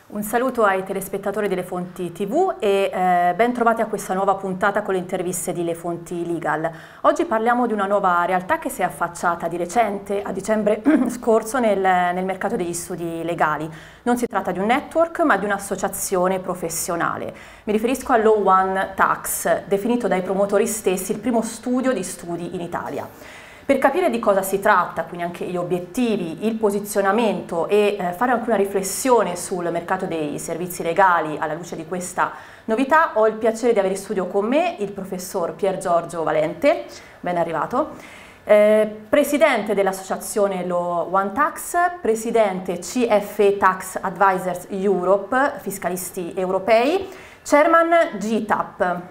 Un saluto ai telespettatori delle Fonti TV e ben trovati a questa nuova puntata con le interviste di Le Fonti Legal. Oggi parliamo di una nuova realtà che si è affacciata di recente, a dicembre scorso, nel mercato degli studi legali. Non si tratta di un network, ma di un'associazione professionale. Mi riferisco all'Law One Tax, definito dai promotori stessi il primo studio di studi in Italia. Per capire di cosa si tratta, quindi anche gli obiettivi, il posizionamento e fare anche una riflessione sul mercato dei servizi legali alla luce di questa novità, ho il piacere di avere in studio con me il professor Pier Giorgio Valente, ben arrivato, presidente dell'associazione Law One Tax, presidente CFE Tax Advisors Europe, fiscalisti europei, chairman GTAP.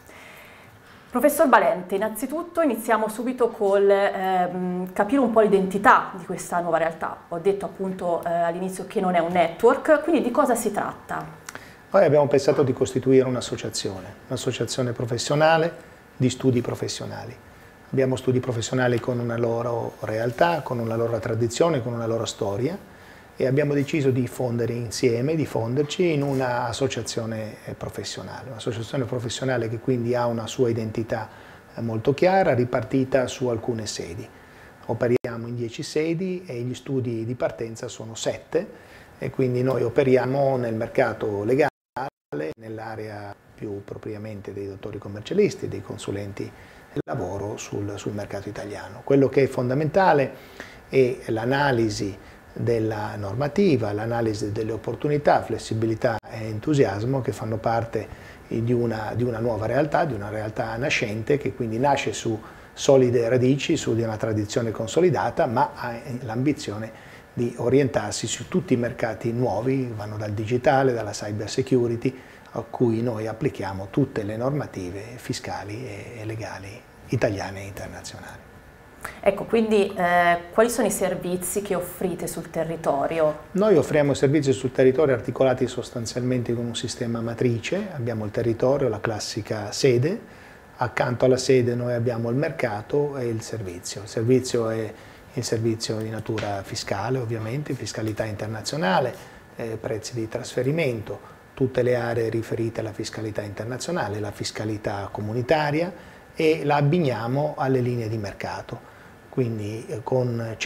Professor Valente, innanzitutto iniziamo subito col capire un po' l'identità di questa nuova realtà. Ho detto appunto all'inizio che non è un network, quindi di cosa si tratta? Noi abbiamo pensato di costituire un'associazione professionale di studi professionali. Abbiamo studi professionali con una loro realtà, con una loro tradizione, con una loro storia e abbiamo deciso di diffonderci in un'associazione professionale che quindi ha una sua identità molto chiara, ripartita su alcune sedi. Operiamo in 10 sedi e gli studi di partenza sono 7 e quindi noi operiamo nel mercato legale, nell'area più propriamente dei dottori commercialisti, dei consulenti del lavoro sul mercato italiano. Quello che è fondamentale è l'analisi della normativa, l'analisi delle opportunità, flessibilità e entusiasmo che fanno parte di una nuova realtà, di una realtà nascente che quindi nasce su solide radici, su di una tradizione consolidata, ma ha l'ambizione di orientarsi su tutti i mercati nuovi, vanno dal digitale, dalla cyber security, a cui noi applichiamo tutte le normative fiscali e legali italiane e internazionali. Ecco, quindi quali sono i servizi che offrite sul territorio? Noi offriamo servizi sul territorio articolati sostanzialmente con un sistema matrice, abbiamo il territorio, la classica sede, accanto alla sede noi abbiamo il mercato e il servizio. Il servizio è il servizio di natura fiscale, ovviamente, fiscalità internazionale, prezzi di trasferimento, tutte le aree riferite alla fiscalità internazionale, la fiscalità comunitaria e la abbiniamo alle linee di mercato. Quindi con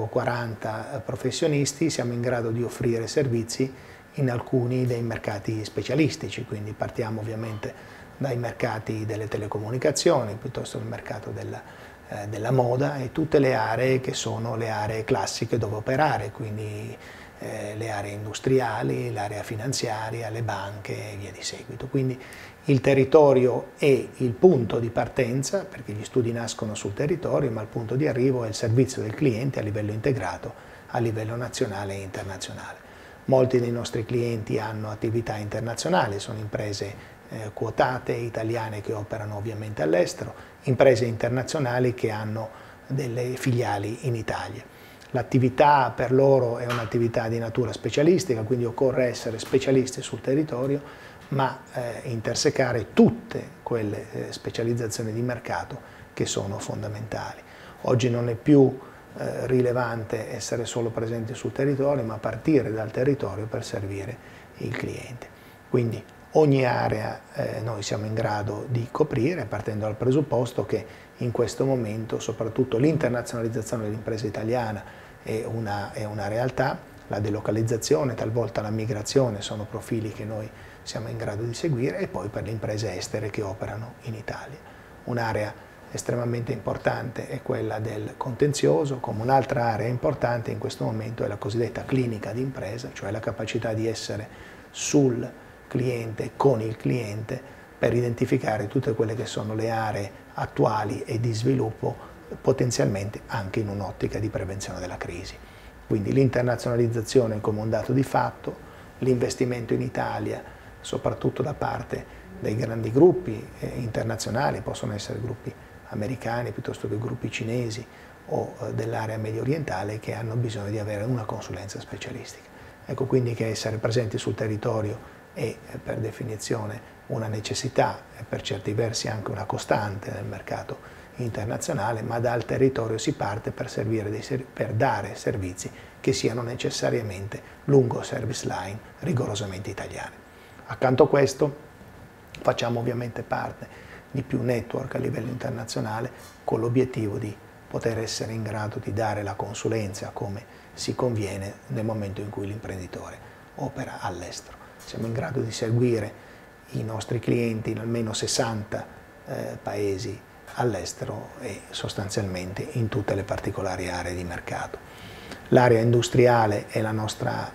140 professionisti siamo in grado di offrire servizi in alcuni dei mercati specialistici, quindi partiamo ovviamente dai mercati delle telecomunicazioni, piuttosto che il mercato della moda e tutte le aree che sono le aree classiche dove operare, quindi le aree industriali, l'area finanziaria, le banche e via di seguito. Quindi il territorio è il punto di partenza, perché gli studi nascono sul territorio, ma il punto di arrivo è il servizio del cliente a livello integrato, a livello nazionale e internazionale. Molti dei nostri clienti hanno attività internazionali, sono imprese quotate italiane che operano ovviamente all'estero, imprese internazionali che hanno delle filiali in Italia. L'attività per loro è un'attività di natura specialistica, quindi occorre essere specialisti sul territorio, ma intersecare tutte quelle specializzazioni di mercato che sono fondamentali. Oggi non è più rilevante essere solo presenti sul territorio, ma partire dal territorio per servire il cliente. Quindi ogni area noi siamo in grado di coprire, partendo dal presupposto che in questo momento soprattutto l'internazionalizzazione dell'impresa italiana è una realtà, la delocalizzazione, talvolta la migrazione sono profili che noi siamo in grado di seguire e poi per le imprese estere che operano in Italia. Un'area estremamente importante è quella del contenzioso, come un'altra area importante in questo momento è la cosiddetta clinica d'impresa, cioè la capacità di essere sul cliente, con il cliente, per identificare tutte quelle che sono le aree attuali e di sviluppo, potenzialmente anche in un'ottica di prevenzione della crisi. Quindi l'internazionalizzazione come un dato di fatto, l'investimento in Italia, soprattutto da parte dei grandi gruppi internazionali, possono essere gruppi americani piuttosto che gruppi cinesi o dell'area medio orientale che hanno bisogno di avere una consulenza specialistica. Ecco quindi che essere presenti sul territorio è per definizione una necessità e per certi versi anche una costante nel mercato internazionale, ma dal territorio si parte per dare servizi che siano necessariamente lungo service line rigorosamente italiane. Accanto a questo facciamo ovviamente parte di più network a livello internazionale con l'obiettivo di poter essere in grado di dare la consulenza come si conviene nel momento in cui l'imprenditore opera all'estero. Siamo in grado di seguire i nostri clienti in almeno 60 paesi all'estero e sostanzialmente in tutte le particolari aree di mercato. L'area industriale è il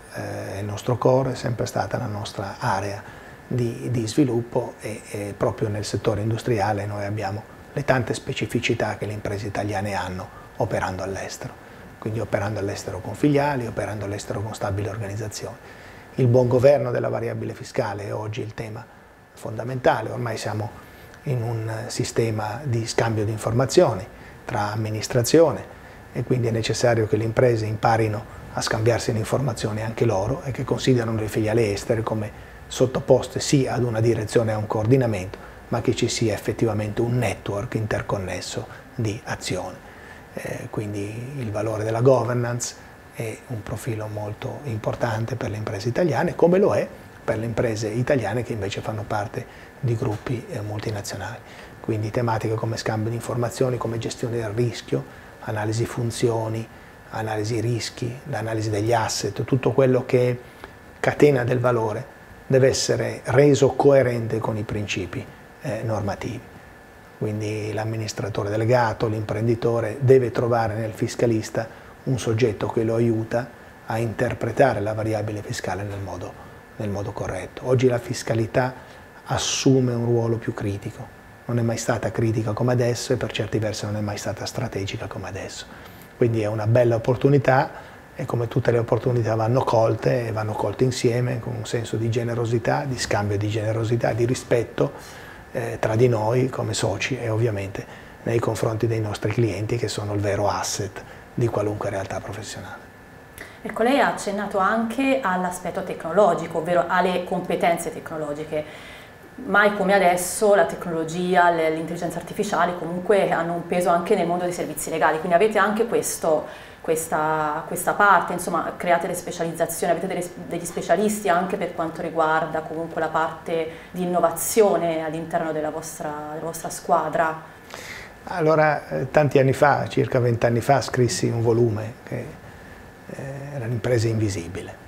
nostro core, è sempre stata la nostra area di sviluppo e proprio nel settore industriale noi abbiamo le tante specificità che le imprese italiane hanno operando all'estero, quindi operando all'estero con filiali, operando all'estero con stabili organizzazioni. Il buon governo della variabile fiscale è oggi il tema fondamentale, ormai siamo in un sistema di scambio di informazioni tra amministrazione e quindi è necessario che le imprese imparino a scambiarsi le informazioni anche loro e che considerano le filiali estere come sottoposte sì ad una direzione e a un coordinamento, ma che ci sia effettivamente un network interconnesso di azione. Quindi il valore della governance è un profilo molto importante per le imprese italiane, come lo è per le imprese italiane che invece fanno parte di gruppi multinazionali. Quindi tematiche come scambio di informazioni, come gestione del rischio, analisi funzioni, analisi rischi, l'analisi degli asset, tutto quello che è catena del valore deve essere reso coerente con i principi normativi. Quindi l'amministratore delegato, l'imprenditore deve trovare nel fiscalista un soggetto che lo aiuta a interpretare la variabile fiscale nel modo corretto. Oggi la fiscalità assume un ruolo più critico, non è mai stata critica come adesso e per certi versi non è mai stata strategica come adesso. Quindi è una bella opportunità e come tutte le opportunità vanno colte e vanno colte insieme con un senso di generosità, di scambio di generosità, di rispetto tra di noi come soci e ovviamente nei confronti dei nostri clienti che sono il vero asset di qualunque realtà professionale. Ecco, lei ha accennato anche all'aspetto tecnologico, ovvero alle competenze tecnologiche. Mai come adesso la tecnologia, l'intelligenza artificiale comunque hanno un peso anche nel mondo dei servizi legali, quindi avete anche questa parte, insomma create le specializzazioni, avete degli specialisti anche per quanto riguarda comunque la parte di innovazione all'interno della vostra squadra? Allora, tanti anni fa, circa 20 anni fa, scrissi un volume che era l'impresa invisibile.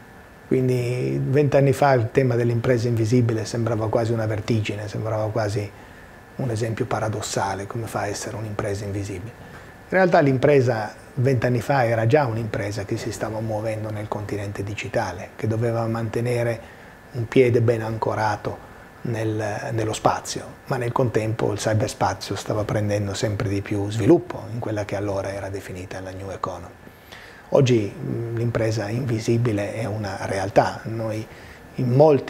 Quindi 20 anni fa il tema dell'impresa invisibile sembrava quasi una vertigine, sembrava quasi un esempio paradossale, come fa a essere un'impresa invisibile. In realtà l'impresa 20 anni fa era già un'impresa che si stava muovendo nel continente digitale, che doveva mantenere un piede ben ancorato nello spazio, ma nel contempo il cyberspazio stava prendendo sempre di più sviluppo in quella che allora era definita la New Economy. Oggi l'impresa invisibile è una realtà, noi con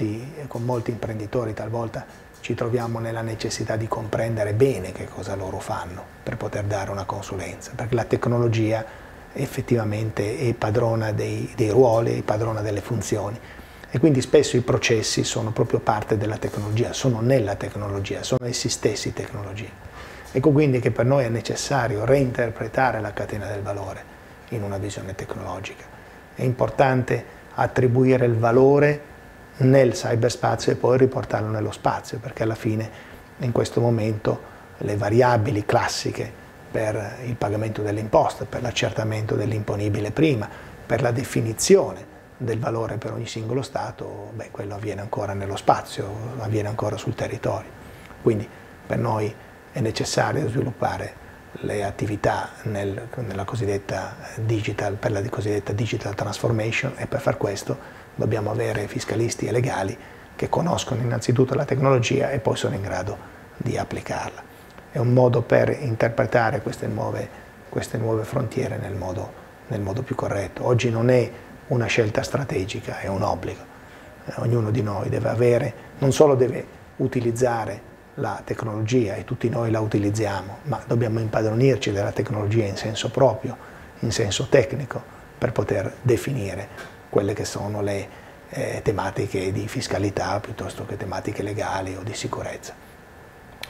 molti imprenditori talvolta ci troviamo nella necessità di comprendere bene che cosa loro fanno per poter dare una consulenza, perché la tecnologia effettivamente è padrona dei ruoli, è padrona delle funzioni e quindi spesso i processi sono proprio parte della tecnologia, sono nella tecnologia, sono essi stessi tecnologia. Ecco quindi che per noi è necessario reinterpretare la catena del valore in una visione tecnologica. È importante attribuire il valore nel cyberspazio e poi riportarlo nello spazio, perché alla fine in questo momento le variabili classiche per il pagamento delle imposte, per l'accertamento dell'imponibile prima, per la definizione del valore per ogni singolo Stato, quello avviene ancora nello spazio, avviene ancora sul territorio. Quindi per noi è necessario sviluppare le attività nella cosiddetta digital, per la cosiddetta digital transformation e per far questo dobbiamo avere fiscalisti e legali che conoscono innanzitutto la tecnologia e poi sono in grado di applicarla. È un modo per interpretare queste nuove frontiere nel modo più corretto. Oggi non è una scelta strategica, è un obbligo. Ognuno di noi deve avere, non solo deve utilizzare la tecnologia e tutti noi la utilizziamo, ma dobbiamo impadronirci della tecnologia in senso proprio, in senso tecnico, per poter definire quelle che sono le tematiche di fiscalità piuttosto che tematiche legali o di sicurezza.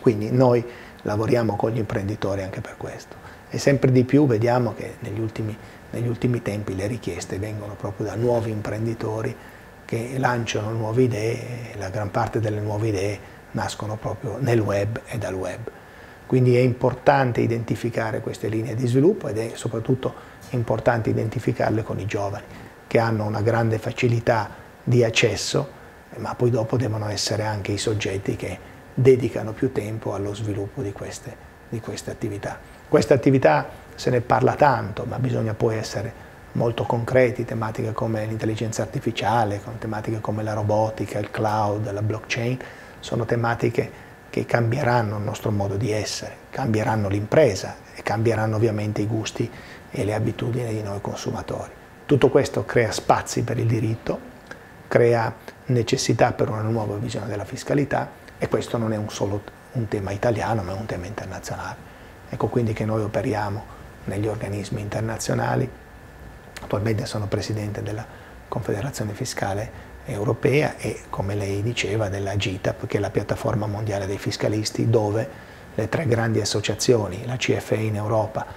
Quindi noi lavoriamo con gli imprenditori anche per questo. E sempre di più vediamo che negli ultimi tempi le richieste vengono proprio da nuovi imprenditori che lanciano nuove idee, e la gran parte delle nuove idee nascono proprio nel web e dal web. Quindi è importante identificare queste linee di sviluppo ed è soprattutto importante identificarle con i giovani, che hanno una grande facilità di accesso, ma poi dopo devono essere anche i soggetti che dedicano più tempo allo sviluppo di queste attività. Queste attività se ne parla tanto, ma bisogna poi essere molto concreti, tematiche come l'intelligenza artificiale, con tematiche come la robotica, il cloud, la blockchain, sono tematiche che cambieranno il nostro modo di essere, cambieranno l'impresa e cambieranno ovviamente i gusti e le abitudini di noi consumatori. Tutto questo crea spazi per il diritto, crea necessità per una nuova visione della fiscalità e questo non è solo un tema italiano, ma è un tema internazionale. Ecco quindi che noi operiamo negli organismi internazionali. Attualmente sono presidente della Confederazione Fiscale Europea e, come lei diceva, della GITAP, che è la piattaforma mondiale dei fiscalisti, dove le 3 grandi associazioni, la CFE in Europa,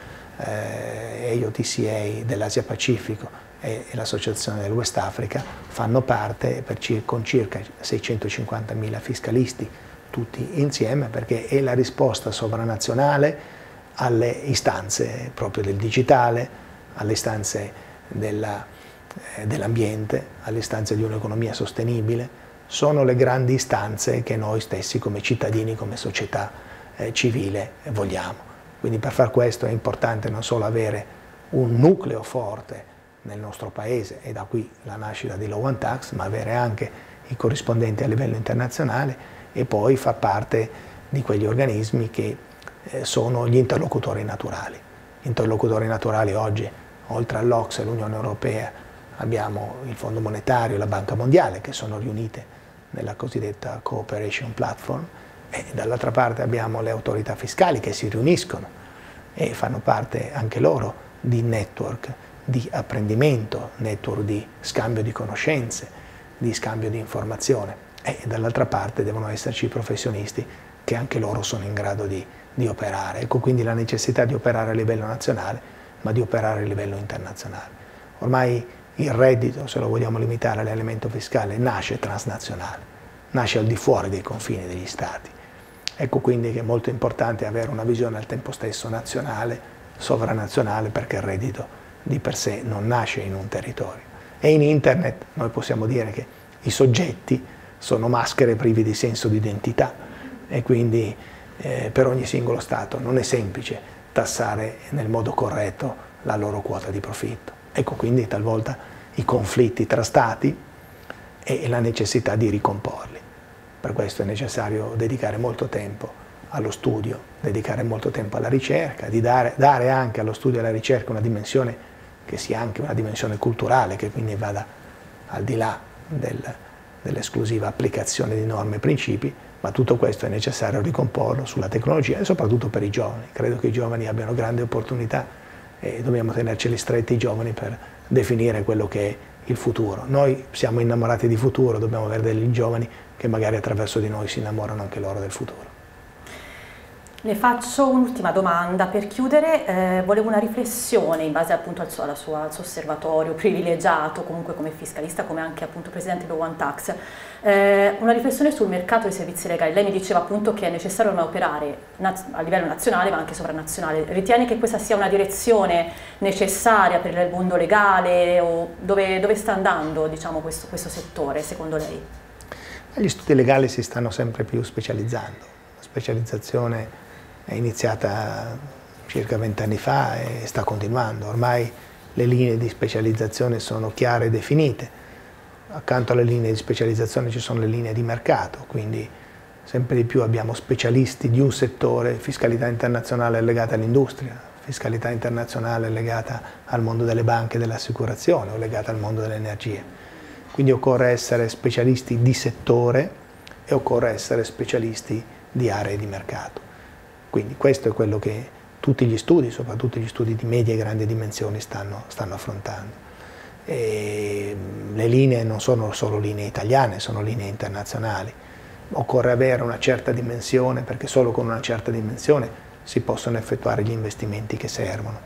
EIOTCA dell'Asia Pacifico e l'Associazione del West Africa, fanno parte con circa 650.000 fiscalisti tutti insieme, perché è la risposta sovranazionale alle istanze proprio del digitale, alle istanze dell'ambiente, alle istanze di un'economia sostenibile. Sono le grandi istanze che noi stessi come cittadini, come società civile vogliamo. Quindi per far questo è importante non solo avere un nucleo forte nel nostro paese, e da qui la nascita di Law One Tax, ma avere anche i corrispondenti a livello internazionale e poi far parte di quegli organismi che sono gli interlocutori naturali. Gli interlocutori naturali oggi, oltre all'OCSE e all'Unione Europea, abbiamo il Fondo Monetario e la Banca Mondiale, che sono riunite nella cosiddetta Cooperation Platform, e dall'altra parte abbiamo le autorità fiscali che si riuniscono e fanno parte anche loro di network di apprendimento, network di scambio di conoscenze, di scambio di informazione, e dall'altra parte devono esserci i professionisti che anche loro sono in grado di operare. Ecco quindi la necessità di operare a livello nazionale, ma di operare a livello internazionale. Ormai il reddito, se lo vogliamo limitare all'elemento fiscale, nasce transnazionale, nasce al di fuori dei confini degli Stati. Ecco quindi che è molto importante avere una visione al tempo stesso nazionale, sovranazionale, perché il reddito di per sé non nasce in un territorio. E in Internet noi possiamo dire che i soggetti sono maschere privi di senso di identità e quindi per ogni singolo Stato non è semplice tassare nel modo corretto la loro quota di profitto. Ecco quindi talvolta i conflitti tra Stati e la necessità di ricomporli. Per questo è necessario dedicare molto tempo allo studio, dedicare molto tempo alla ricerca, di dare anche allo studio e alla ricerca una dimensione che sia anche una dimensione culturale, che quindi vada al di là dell'esclusiva applicazione di norme e principi, ma tutto questo è necessario ricomporlo sulla tecnologia e soprattutto per i giovani. Credo che i giovani abbiano grandi opportunità e dobbiamo tenerceli stretti i giovani per definire quello che è il futuro. Noi siamo innamorati di futuro, dobbiamo avere degli giovani che magari attraverso di noi si innamorano anche loro del futuro. Le faccio un'ultima domanda per chiudere. Volevo una riflessione in base appunto al suo osservatorio privilegiato, comunque come fiscalista, come anche appunto presidente di One Tax. Una riflessione sul mercato dei servizi legali. Lei mi diceva appunto che è necessario operare a livello nazionale ma anche sovranazionale. Ritiene che questa sia una direzione necessaria per il mondo legale, o dove sta andando, diciamo, questo settore secondo lei? Gli studi legali si stanno sempre più specializzando. La specializzazione è iniziata circa 20 anni fa e sta continuando. Ormai le linee di specializzazione sono chiare e definite. Accanto alle linee di specializzazione ci sono le linee di mercato, quindi sempre di più abbiamo specialisti di un settore, fiscalità internazionale legata all'industria, fiscalità internazionale legata al mondo delle banche e dell'assicurazione o legata al mondo dell'energia. Quindi occorre essere specialisti di settore e occorre essere specialisti di aree di mercato. Quindi questo è quello che tutti gli studi, soprattutto gli studi di medie e grandi dimensioni, stanno affrontando. E le linee non sono solo linee italiane, sono linee internazionali. occorre avere una certa dimensione, perché solo con una certa dimensione si possono effettuare gli investimenti che servono.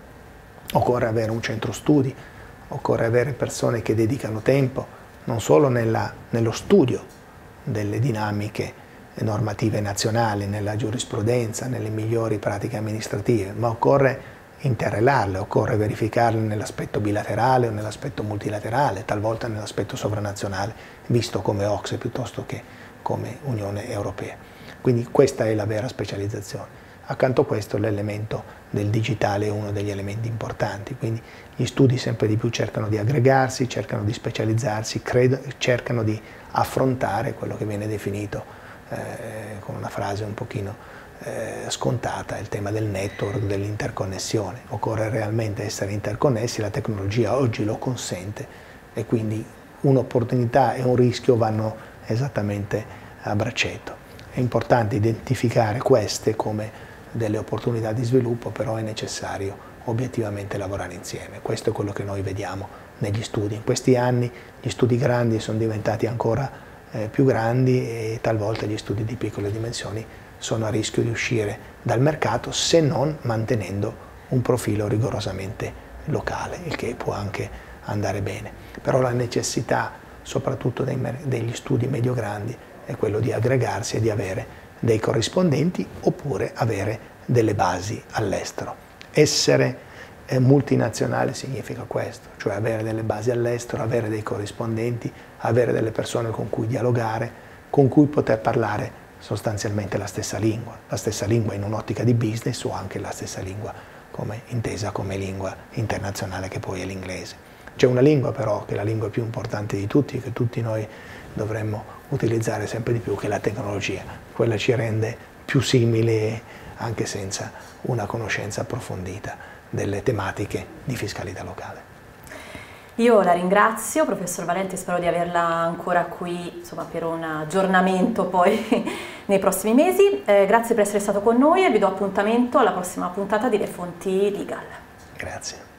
Occorre avere un centro studi, occorre avere persone che dedicano tempo non solo nello studio delle dinamiche normative nazionali, nella giurisprudenza, nelle migliori pratiche amministrative, ma occorre interrelarle, occorre verificarle nell'aspetto bilaterale o nell'aspetto multilaterale, talvolta nell'aspetto sovranazionale, visto come OCSE piuttosto che come Unione Europea. Quindi questa è la vera specializzazione. Accanto a questo l'elemento del digitale è uno degli elementi importanti, quindi gli studi sempre di più cercano di aggregarsi, cercano di specializzarsi, cercano di affrontare quello che viene definito con una frase un pochino scontata, il tema del network, dell'interconnessione. Occorre realmente essere interconnessi, la tecnologia oggi lo consente e quindi un'opportunità e un rischio vanno esattamente a braccetto. È importante identificare queste come delle opportunità di sviluppo, però è necessario obiettivamente lavorare insieme. Questo è quello che noi vediamo negli studi. In questi anni gli studi grandi sono diventati ancora più grandi e talvolta gli studi di piccole dimensioni sono a rischio di uscire dal mercato se non mantenendo un profilo rigorosamente locale, il che può anche andare bene. Però la necessità, soprattutto degli studi medio-grandi, è quello di aggregarsi e di avere dei corrispondenti oppure avere delle basi all'estero. Essere multinazionale significa questo, cioè avere delle basi all'estero, avere dei corrispondenti, avere delle persone con cui dialogare, con cui poter parlare sostanzialmente la stessa lingua in un'ottica di business o anche la stessa lingua intesa come lingua internazionale che poi è l'inglese. C'è una lingua però che è la lingua più importante di tutti, che tutti noi dovremmo utilizzare sempre di più, che è la tecnologia. Quella ci rende più simili anche senza una conoscenza approfondita delle tematiche di fiscalità locale. Io la ringrazio, professor Valenti, spero di averla ancora qui, insomma, per un aggiornamento poi nei prossimi mesi. Grazie per essere stato con noi e vi do appuntamento alla prossima puntata di Le Fonti Legal. Grazie.